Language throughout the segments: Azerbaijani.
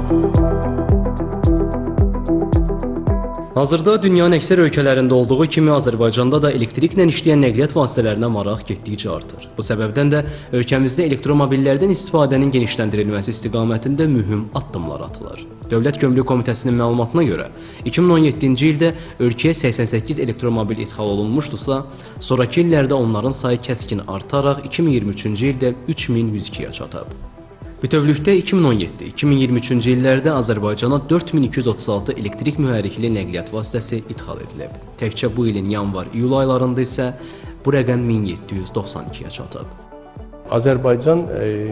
Hazırda dünyanın əksər ölkələrində olduğu kimi Azərbaycanda da elektriklə işləyən nəqliyyat vasitələrinə maraq getdikcə artır. Bu səbəbdən də ölkəmizdə elektromobillərdən istifadənin genişləndirilməsi istiqamətində mühüm addımlar atılır. Dövlət Gömrük Komitəsinin məlumatına görə 2017-ci ildə ölkəyə 88 elektromobil ixal olunmuşdursa, sonraki illərdə onların sayı kəskin artaraq 2023-cü ildə 3102-yə çatıb. Bütövlükdə 2017-2023-cü illərdə Azərbaycana 4236 elektrik mühərrikli nəqliyyat vasitəsi ixal edilib. Təkcə bu ilin yanvar-iyul aylarında isə bu rəqəm 1792-yə çatıb. Azərbaycan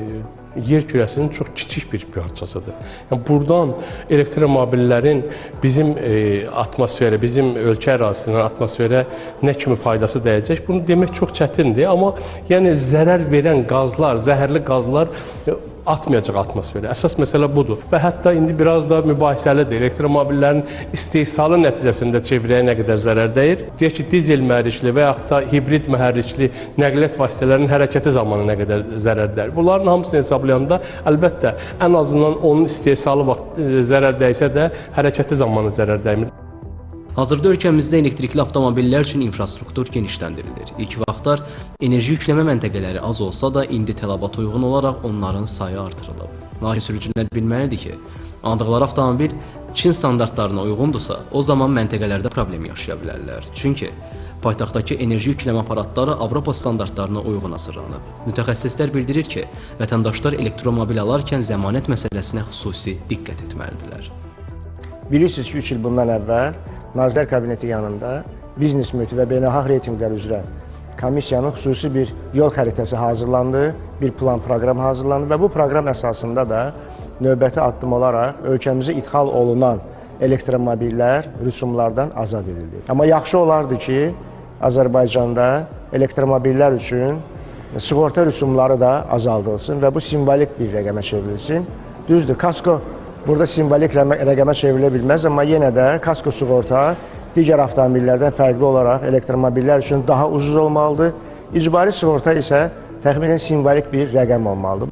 yer kürəsinin çox kiçik bir parçasıdır. Yəni, buradan elektromobillərin bizim atmosferə, bizim ölkə ərazisindən atmosferə nə kimi faydası dəyəcək, bunu demək çox çətindir. Amma yəni, zərər verən qazlar, zəhərli qazlar atmayacaq atmosferə. Əsas məsələ budur. Və hətta indi biraz da mübahisəlidir. Elektromobillərin istehsalı nəticəsində çevrəyə nə qədər zərər dəyir? Deyək ki, dizel mühərrikli və yaxud da hibrid mühərrikli nəqliyyat vasitələrinin hərəkəti zamanı nə qədər zərər dəyir? Bunların hamısını hesablayanda əlbəttə ən azından onun istehsalı vaxt zərər dəysə də hərəkəti zamanı zərər dəymir. Hazırda ölkəmizdə elektrikli avtomobillər üçün infrastruktur genişləndirilir. İlk vaxtlar enerji yükləmə məntəqələri az olsa da, indi tələbata uyğun olaraq onların sayı artırılıb. Lakin sürücülər bilməlidir ki, aldıqları avtomobil Çin standartlarına uyğundursa, o zaman məntəqələrdə problem yaşaya bilərlər. Çünki paytaxtdakı enerji yükleme aparatları Avropa standartlarına uyğun hazırlanıb. Mütəxəssislər bildirir ki, vətəndaşlar elektromobil alarkən zəmanət məsələsinə xüsusi diqqət etməlidirlər. Bilirsiniz ki, 3 il bundan əvvəl Nazirlər Kabineti yanında biznes mühiti və beynəlxalq reytinqlər üzrə komissiyanın xüsusi bir yol xəritəsi hazırlandı, bir plan proqram hazırlandı və bu proqram əsasında da növbəti addım olaraq ölkəmizə ixal olunan elektromobillər rüsumlardan azad edildi. Amma yaxşı olardı ki, Azərbaycanda elektromobillər üçün sığorta rüsumları da azaldılsın və bu simvolik bir rəqəmə çevrilsin. Düzdür, kasko burada simvolik rəqəmə çevrilə bilməz, amma yenə də kasko sığorta digər avtomobillərdən fərqli olaraq elektromobillər üçün daha ucuz olmalıdır. İcbari sığorta isə təxminən simvolik bir rəqəm olmalıdır.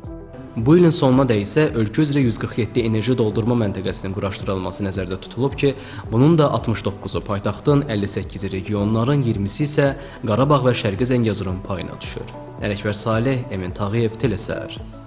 Bu ilin sonuna da isə ölkə üzrə 147 enerji doldurma məntəqəsinin quraşdırılması nəzərdə tutulub ki, bunun da 69-u paytaxtın, 58-i regionların, 20-si isə Qarabağ və Şərqi Zəngəzurun payına düşür. Ələkbər Salih, Emin Tağıyev, Telesər.